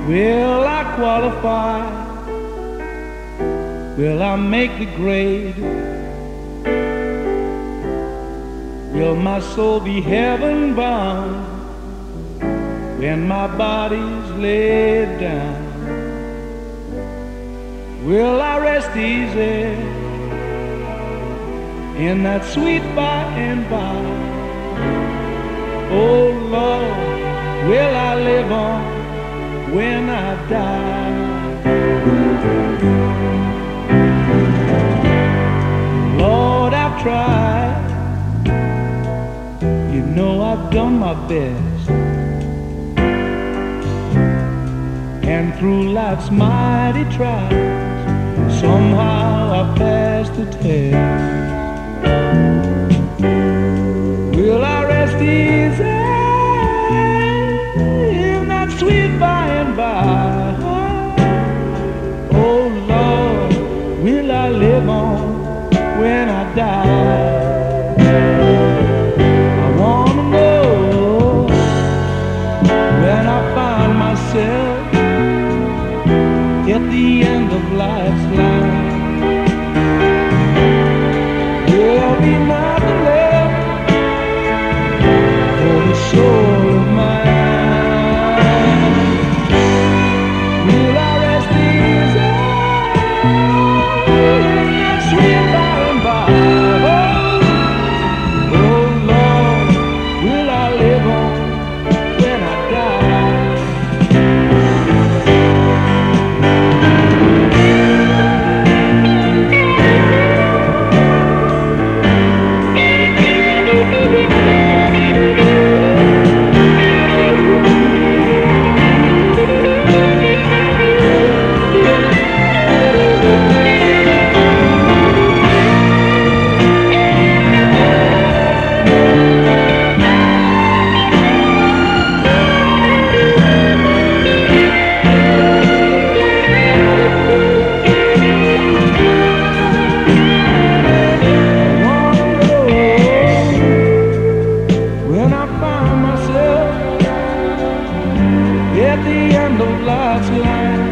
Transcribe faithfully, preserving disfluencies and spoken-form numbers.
Will I qualify? Will I make the grade? Will my soul be heaven bound when my body's laid down? Will I rest easy in that sweet by and by? Oh Lord, will I live on when I die? Lord, I've tried, you know I've done my best, and through life's mighty trials, somehow I passed the test. Will I rest easy in that sweet by and by? Oh Lord, will I live on when I die? I wanna know when I find myself at the end of life's line. There'll be nothing left for the soul of mine. Will I rest easy in that sweet by and by? Oh, oh Lord, will I live on when I die? At the end of life's line,